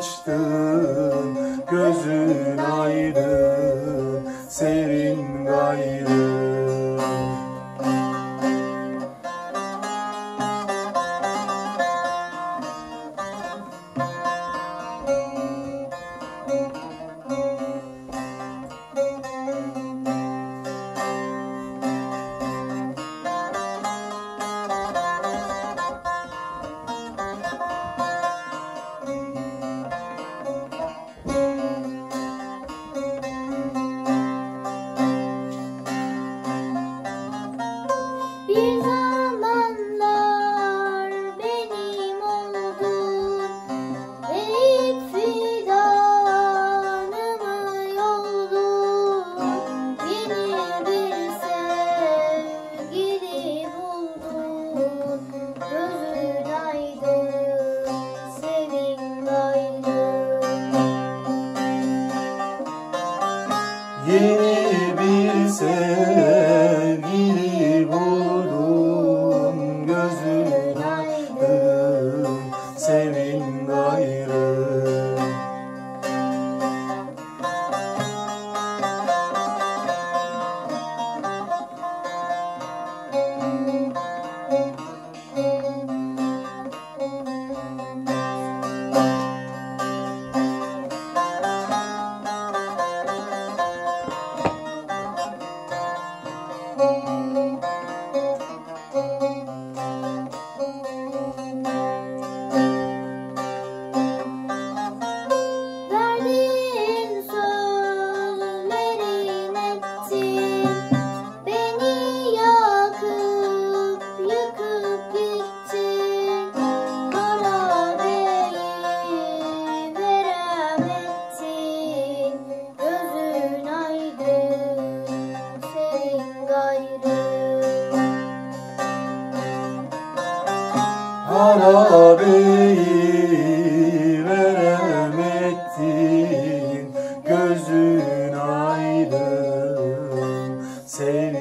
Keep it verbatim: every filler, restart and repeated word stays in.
açtın, gözün aydın, sevin gayrı. Bir zamanlar benim oldun, verip fidanımı yoldun. Yeni bir sevgili buldun, gözün aydın, sevin gayrı. Yeni bir sevgili buldum, gözün aydın, sevin gayrı. Verdiğin sözlerin ettin, beni yakıp yıkıp gittin. Harabeyi verem ettin, gözün aydın, sevin gayrı. Harabeyi verem ettin, gözün aydın, sevin